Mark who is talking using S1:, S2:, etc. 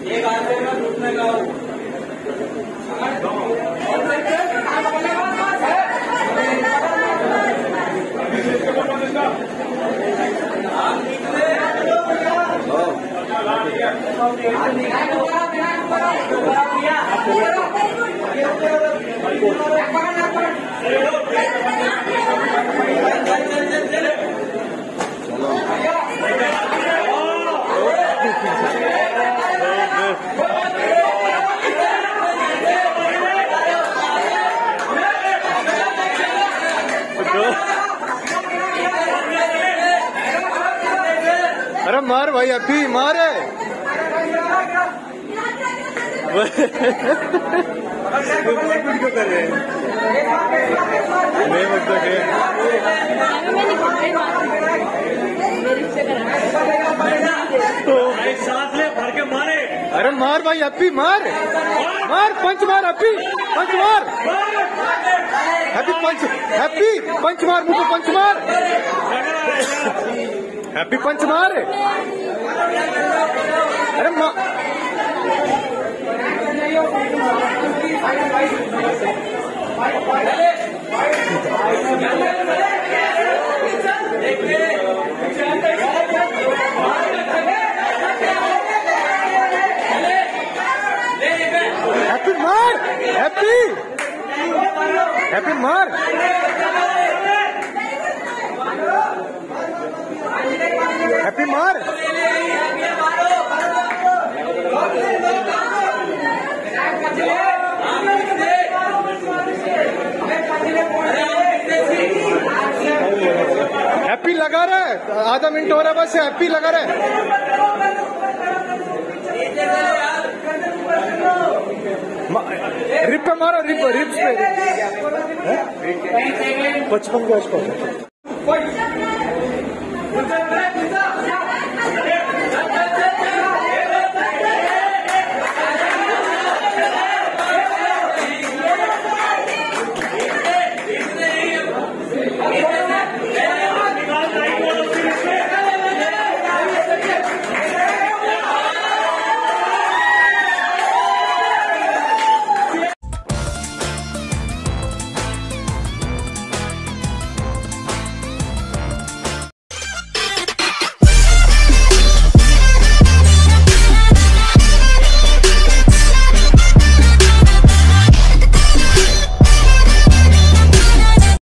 S1: एक आधे में घुटने का
S2: अरे मार भाई, अभी मारे। क्यों कर रहे हैं? नहीं मतलब
S1: सांस ले भर के मारे।
S2: अरे मार भाई, अभी मार मार, पंच मार, अभी पंच मार, हैप्पी पंच, हैप्पी पंच मार, मुझको पंच मार, हैप्पी पंच मार। अरे हैप्पी मार, हैप्पी हैप्पी मार। हैप्पी मार। हैप्पी लगा रहा है, आधा मिनट हो रहा है बस, हैप्पी लगा रहा है। रिप पे मारो, रिप्स पे 55 गज पर।